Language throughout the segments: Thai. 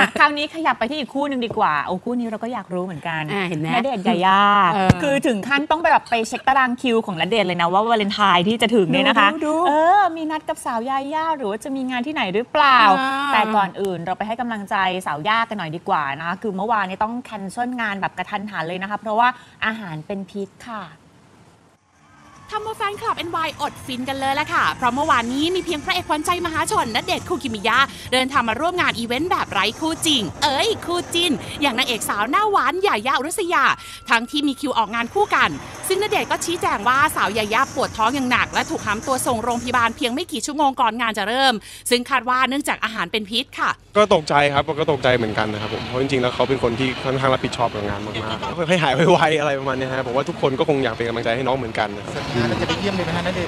คราวนี้ขยับไปที่อีกคู่หนึ่งดีกว่าโอ้คู่นี้เราก็อยากรู้เหมือนกันเห็นไหมณเดชน์ยาย่าคือถึงขั้นต้องไปเช็คตารางคิวของณเดชน์เลยนะว่าวาเลนไทน์ที่จะถึงเนี่ยนะคะมีนัดกับสาวยาย่าหรือว่าจะมีงานที่ไหนหรือเปล่าแต่ก่อนอื่นเราไปให้กำลังใจสาวย่ากันหน่อยดีกว่านะคะคือเมื่อวานนี้ต้องแคนเซิลงานแบบกระทันหันเลยนะคะเพราะว่าอาหารเป็นพิษค่ะทำเอาแฟนคลับ NY อดฟินกันเลยละค่ะเพราะเมื่อวานนี้มีเพียงพระเอกขวัญใจมหาชนณเดชน์คูกิมิยะเดินทางมาร่วมงานอีเวนต์แบบไร้คู่จริงคู่จินอย่างนางเอกสาวหน้าหวานยาย่าอุรัสยาทั้งที่มีคิวออกงานคู่กันซึ่งณเดชน์ก็ชี้แจงว่าสาวยาย่าปวดท้องอย่างหนักและถูกหามตัวส่งโรงพยาบาลเพียงไม่กี่ชั่วโมงก่อนงานจะเริ่มซึ่งคาดว่าเนื่องจากอาหารเป็นพิษค่ะก็ตกใจครับก็ตกใจเหมือนกันนะครับผมเพราะจริงๆแล้วเขาเป็นคนที่ค่อนข้างรับผิดชอบกับงานมากๆให้หายไวๆอะไรประมาณนี้ครับผมว่าทุกคนก็คงอยากเป็นกำลังใจให้น้องเหมือนกันนะครับจะไปเยี่ยมเลยไหมฮะนั่นเอง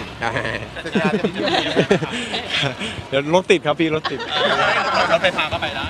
เดี๋ยวรถติดครับพี่รถติดรถไฟฟ้าก็ไปได้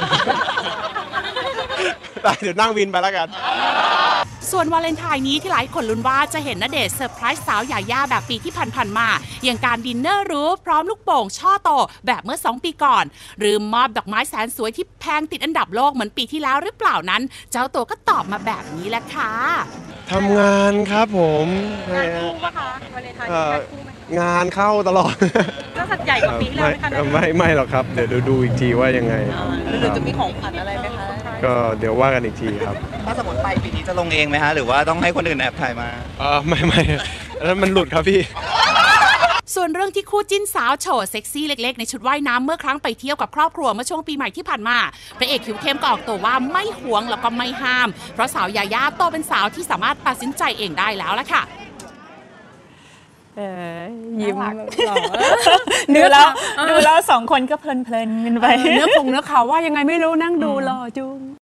เดี๋ยวนั่งวินไปแล้วกันส่วนวาเลนไทน์นี้ที่หลายคนลุ้นว่าจะเห็นณเดชน์เซอร์ไพรส์สาวยาย่าแบบปีที่ผ่านๆมาอย่างการดินเนอร์หรูพร้อมลูกโป่งช่อโตแบบเมื่อ2 ปีก่อนหรือมอบดอกไม้แสนสวยที่แพงติดอันดับโลกเหมือนปีที่แล้วหรือเปล่านั้นเจ้าตัวก็ตอบมาแบบนี้แหละค่ะทำงานครับผมงานคู่ปะคะวาเลนไทน์งานคู่ไหมงานเข้าตลอดก็สัดใหญ่กว่าปีแล้วไหมคะไม่หรอกครับเดี๋ยวดูอีกทีว่ายังไงหรือจะมีของขวัญอะไรไหมคะก็เดี๋ยวว่ากันอีกทีครับถ้าสมมติไปปีนี้จะลงเองไหมฮะหรือว่าต้องให้คนอื่นแอบถ่ายมาไม่แล้วมันหลุดครับพี่ส่วนเรื่องที่คู่จิ้นสาวโชว์เซ็กซี่เล็กๆในชุดว่ายน้ำเมื่อครั้งไปเที่ยวกับครอบครัวเมื่อช่วงปีใหม่ที่ผ่านมาพระเอกคิวเข้มก็ออกตัวว่าไม่หวงแล้วก็ไม่ห้ามเพราะสาวยาย่าโตเป็นสาวที่สามารถตัดสินใจเองได้แล้วละค่ะยิ้มดูแล้ว2 คนก็เพลินๆกันไปเนื้อข่าวว่ายังไงไม่รู้นั่งดูรอจุง